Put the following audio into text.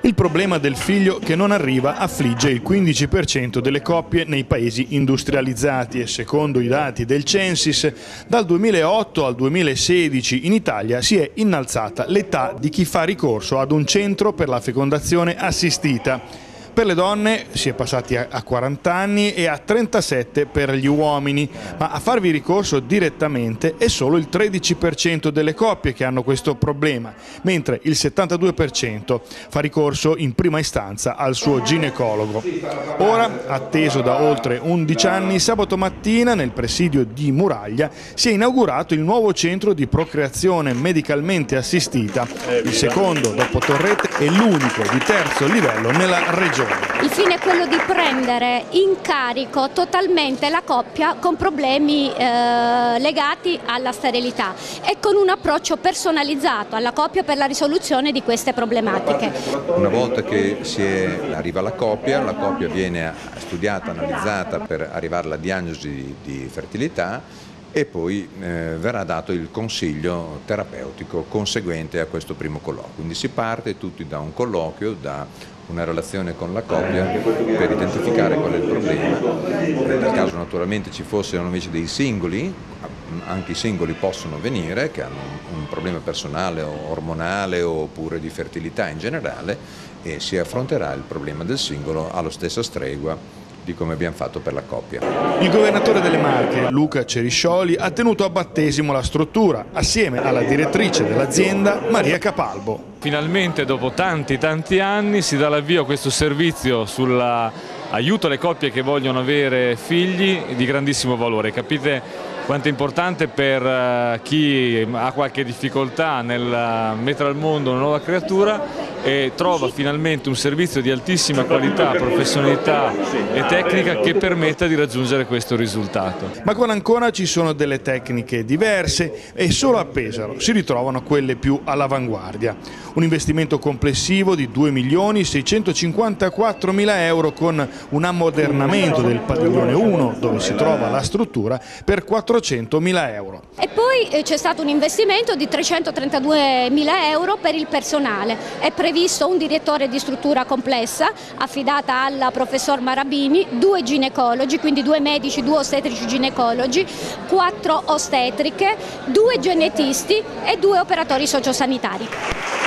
Il problema del figlio che non arriva affligge il 15% delle coppie nei paesi industrializzati e secondo i dati del Censis dal 2008 al 2016 in Italia si è innalzata l'età di chi fa ricorso ad un centro per la fecondazione assistita. Per le donne si è passati a 40 anni e a 37 per gli uomini, ma a farvi ricorso direttamente è solo il 13% delle coppie che hanno questo problema, mentre il 72% fa ricorso in prima istanza al suo ginecologo. Ora, atteso da oltre 11 anni, sabato mattina nel presidio di Muraglia si è inaugurato il nuovo centro di procreazione medicalmente assistita, il secondo dopo Torrette e l'unico di terzo livello nella regione. Il fine è quello di prendere in carico totalmente la coppia con problemi legati alla sterilità e con un approccio personalizzato alla coppia per la risoluzione di queste problematiche. Una volta che arriva la coppia viene studiata, analizzata per arrivare alla diagnosi di fertilità e poi verrà dato il consiglio terapeutico conseguente a questo primo colloquio. Quindi si parte tutti da un colloquio, da una relazione con la coppia per identificare qual è il problema. Nel caso naturalmente ci fossero invece dei singoli, anche i singoli possono venire che hanno un problema personale o ormonale oppure di fertilità in generale e si affronterà il problema del singolo alla stessa stregua di come abbiamo fatto per la coppia. Il governatore delle Marche, Luca Ceriscioli, ha tenuto a battesimo la struttura assieme alla direttrice dell'azienda, Maria Capalbo. Finalmente dopo tanti anni si dà l'avvio a questo servizio sull'aiuto alle coppie che vogliono avere figli di grandissimo valore. Capite quanto è importante per chi ha qualche difficoltà nel mettere al mondo una nuova creatura e trova finalmente un servizio di altissima qualità, professionalità e tecnica che permetta di raggiungere questo risultato. Ma con Ancona ci sono delle tecniche diverse e solo a Pesaro si ritrovano quelle più all'avanguardia. Un investimento complessivo di 2.654.000 euro con un ammodernamento del padiglione 1 dove si trova la struttura per 400.000 euro. E poi c'è stato un investimento di 332.000 euro per il personale. È previsto un direttore di struttura complessa affidata al professor Marabini, 2 ginecologi, quindi 2 medici, 2 ostetrici ginecologi, 4 ostetriche, 2 genetisti e 2 operatori sociosanitari.